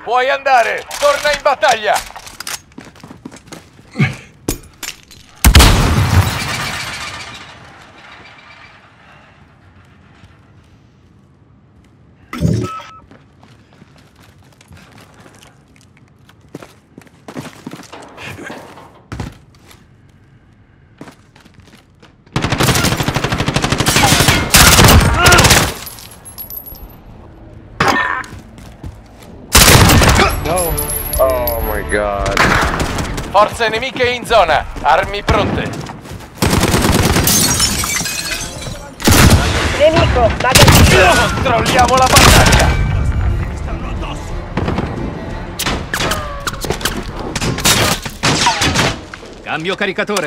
Puoi andare! Torna in battaglia! Oh my god. Forze nemiche in zona, armi pronte. Nemico, magazzino! Controlliamo la battaglia! Cambio caricatore.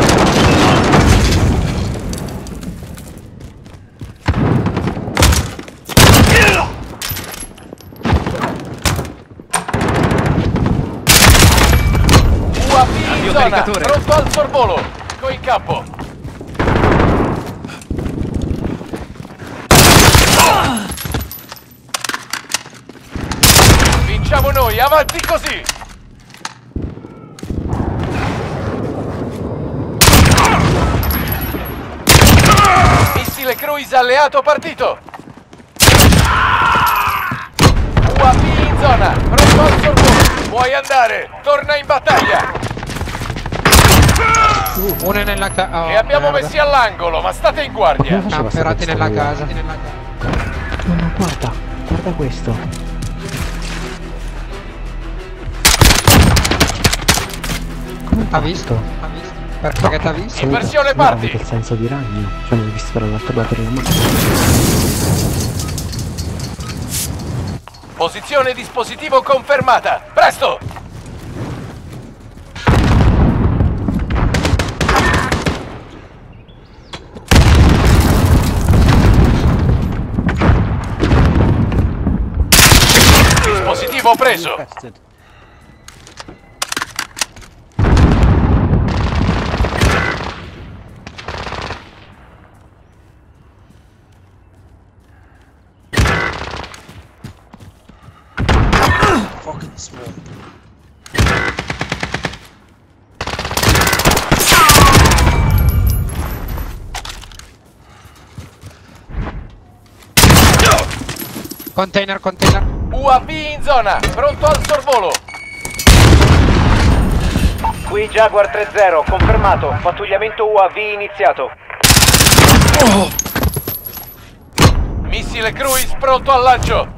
UAV in zona, caricatore. pronto al sorvolo. In campo. Vinciamo noi, avanti così! Missile cruise alleato partito! UAV in zona, pronto al sorvolo! Puoi andare, torna in battaglia! Uno è nella casa. Li abbiamo messi all'angolo, ma state in guardia! Camperati nella casa. No, no, guarda questo. Ha visto? Perché t'ha visto? Inversione parti! Il senso di ragno. Cioè non ho visto per l'altro lato della macchina. Posizione dispositivo confermata! Presto! Dispositivo preso! Fucking small. Container. UAV in zona, pronto al sorvolo! Qui Jaguar 3-0, confermato. Pattugliamento UAV iniziato. Missile cruise pronto al lancio!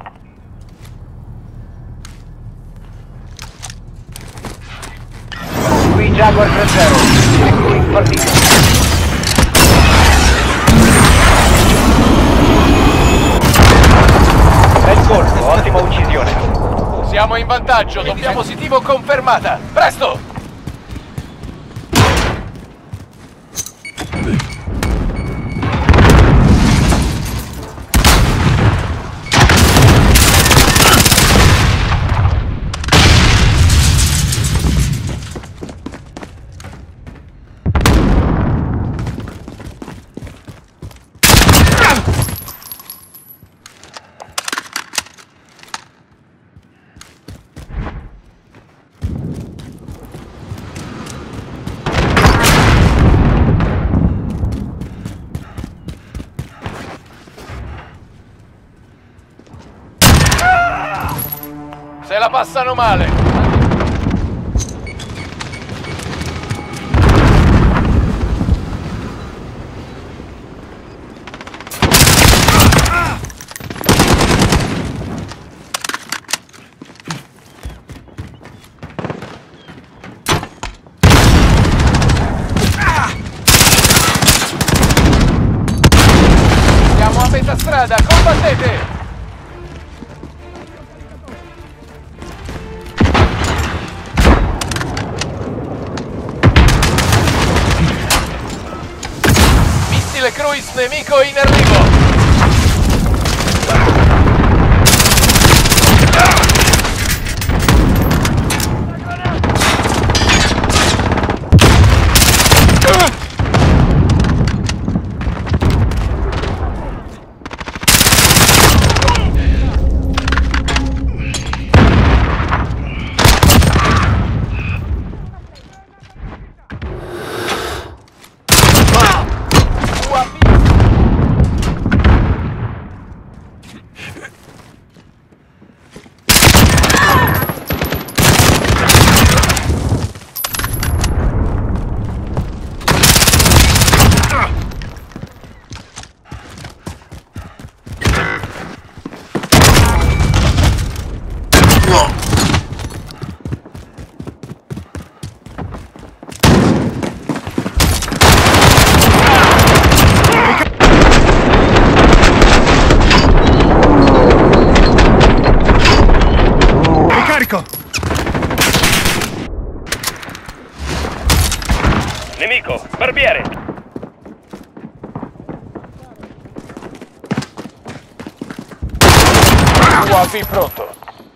Qui Jaguar 3-0, missile cruise partito. Bel colpo, ottima uccisione. Siamo in vantaggio, doppia positivo confermata! Presto! Se la passano male! Siamo a metà strada, combattete! Missile cruise nemico in arrivo! Barbiere! UAV pronto.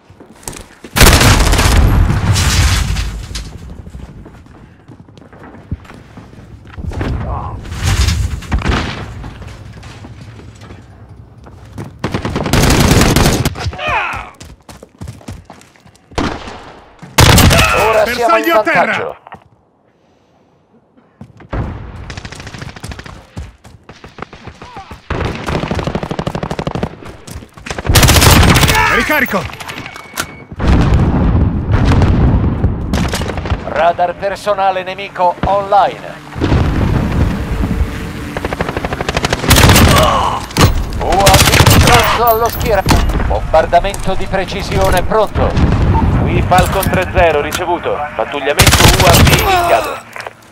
Ora siamo in Bersaglio a terra! vantaggio. Ricarico! Radar personale nemico online. UAV pronto allo schieramento. Bombardamento di precisione pronto. Qui Falcon 3-0, ricevuto. Pattugliamento UAV iniziato.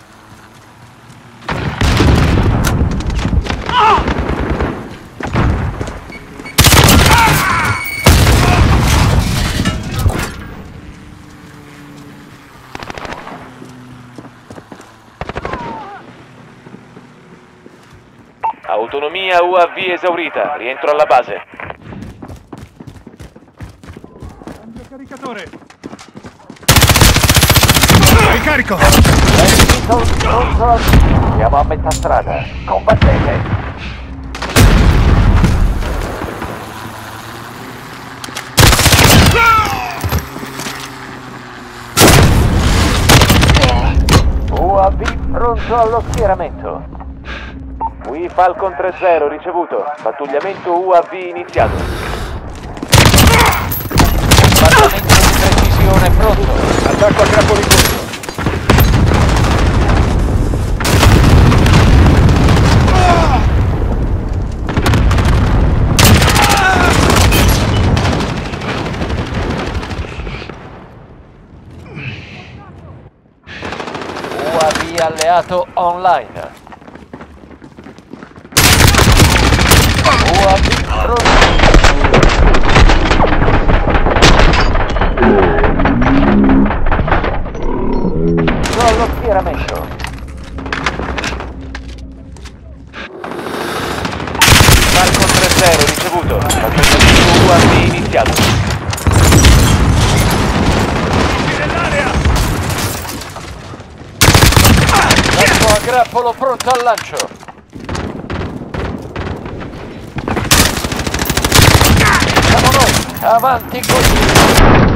Autonomia UAV esaurita. Rientro alla base. Cambio caricatore! Ricarico! Siamo a metà strada. Combattete. UAV pronto allo schieramento. Qui Falcon 3-0, ricevuto. Pattugliamento UAV iniziato. Bombardamento di precisione pronto. Attacco a grappolo in corso. UAV alleato online. UAV pronto. Allo schieramento. Falcon 3-0 ricevuto. Pattugliamento UAV iniziato. Attacco a grappolo pronto al lancio. Siamo noi. Avanti così.